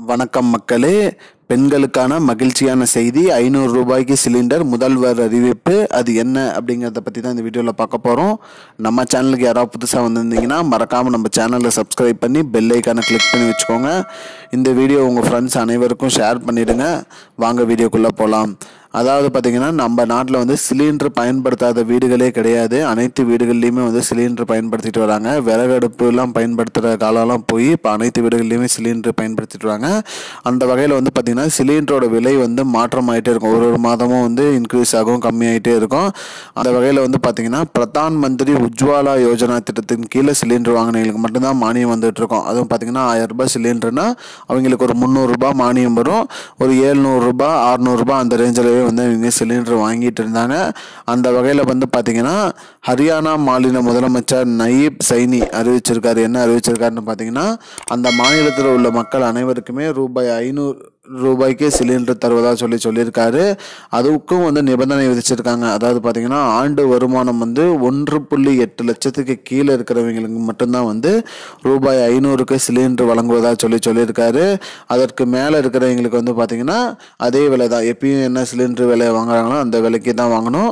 வணக்கம் மக்களே, பெண்களுக்கான மகிழ்ச்சியான செய்தி. 500 ரூபாய்க்கு சிலிண்டர் முதல்வர் அறிவிப்பு. அது என்ன அப்படிங்கிறத பற்றி தான் இந்த வீடியோவில் பார்க்க போகிறோம். நம்ம சேனலுக்கு யாராவது புதுசாக வந்திருந்தீங்கன்னா மறக்காமல் நம்ம சேனலை சப்ஸ்கிரைப் பண்ணி பெல் ஐக்கானை கிளிக் பண்ணி வச்சுக்கோங்க. இந்த வீடியோ உங்கள் ஃப்ரெண்ட்ஸ் அனைவருக்கும் ஷேர் பண்ணிவிடுங்க. வாங்க வீடியோக்குள்ளே போகலாம். அதாவது பார்த்திங்கன்னா, நம்ம நாட்டில் வந்து சிலிண்டர் பயன்படுத்தாத வீடுகளே கிடையாது. அனைத்து வீடுகள்லையுமே வந்து சிலிண்டர் பயன்படுத்திட்டு வராங்க. விறகடுப்புலாம் பயன்படுத்துகிற காலம்லாம் போய் இப்போ அனைத்து வீடுகள்லையுமே சிலிண்டர் பயன்படுத்திட்டு வராங்க. அந்த வகையில் வந்து பார்த்திங்கன்னா, சிலிண்டரோட விலை வந்து மாற்றமாகிட்டே இருக்கும். ஒரு மாதமும் வந்து இன்க்ரீஸ் ஆகும், கம்மியாகிட்டே இருக்கும். அந்த வகையில் வந்து பார்த்திங்கன்னா, பிரதான் மந்திரி உஜ்வாலா யோஜனா திட்டத்தின் கீழே சிலிண்டர் வாங்கினவங்களுக்கு மட்டும்தான் மானியம் வந்துட்டு இருக்கோம். அதுவும் பார்த்திங்கன்னா 1000 ரூபாய் சிலிண்டர்னா அவங்களுக்கு ஒரு 300 ரூபாய் மானியம் வரும். ஒரு 700 ரூபாய் 600 ரூபாய் அந்த ரேஞ்சில் வந்து இவங்க சிலிண்டர் வாங்கிட்டு இருந்தாங்க. அந்த வகையில் வந்து பார்த்தீங்கன்னா, ஹரியானா மாநில முதலமைச்சர் நயீப் சைனி அறிவிச்சிருக்காரு. என்ன அறிவிச்சிருக்காருன்னு பார்த்தீங்கன்னா, அந்த மாநிலத்தில் உள்ள மக்கள் அனைவருக்குமே ரூபாய் 500 ரூபாய்க்கு சிலிண்டர் தருவதாக சொல்லியிருக்காரு. அதுக்கும் வந்து நிபந்தனை விதிச்சிருக்காங்க. அதாவது பார்த்தீங்கன்னா, ஆண்டு வருமானம் வந்து 1.8 லட்சத்துக்கு கீழே இருக்கிறவங்களுக்கு மட்டும்தான் வந்து ரூபாய் 500க்கு சிலிண்டர் வழங்குவதாக சொல்லியிருக்காரு. அதற்கு மேலே இருக்கிறவங்களுக்கு வந்து பார்த்தீங்கன்னா அதே விலை தான். எப்பயும் என்ன சிலிண்டர் விலை வாங்குறாங்களோ அந்த விலைக்கு தான் வாங்கணும்.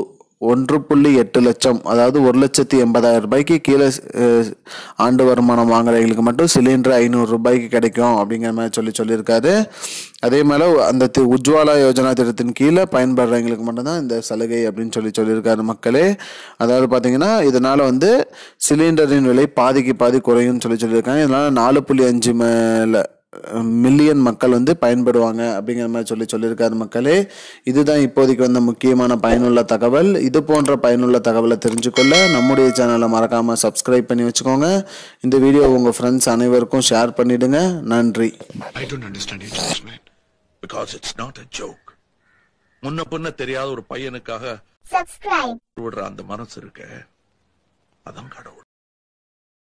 1.8 லட்சம், அதாவது 1,80,000 ரூபாய்க்கு கீழே ஆண்டு வருமானம் வாங்குறவங்களுக்கு மட்டும் சிலிண்டர் 500 ரூபாய்க்கு கிடைக்கும் அப்படிங்கிற மாதிரி சொல்லியிருக்காரு. அதே மேலே அந்த உஜ்வாலா யோஜனா திட்டத்தின் கீழே பயன்படுறவங்களுக்கு மட்டும்தான் இந்த சலுகை அப்படின்னு சொல்லியிருக்காரு மக்களே. அதாவது பார்த்தீங்கன்னா, இதனால் வந்து சிலிண்டரின் விலை பாதிக்கு பாதி குறையும்னு சொல்லியிருக்காங்க. இதனால் 4.5 மில்லியன் மக்கள் வந்து பயன்படுவாங்க அப்படிங்கிற மாதிரி சொல்லியிருக்காரு மக்களே. இதுதான் இப்போதைக்கு வந்த முக்கியமான பயனுள்ள தகவல். இது போன்ற பயனுள்ள தகவலை தெரிஞ்சுக்கொள்ள நம்முடைய சேனலை மறக்காம சப்ஸ்கிரைப் பண்ணி வச்சுக்கோங்க. இந்த வீடியோ உங்க ஃப்ரெண்ட்ஸ் அனைவருக்கும் ஷேர் பண்ணிடுங்க. நன்றி. I don't understand you, man. Because it's not a joke. முன்ன பின்ன தெரியாத ஒரு பையனுக்காக சப்ஸ்கிரைப் விடுற அந்த மனசு இருக்க, அதான் கடவுள்.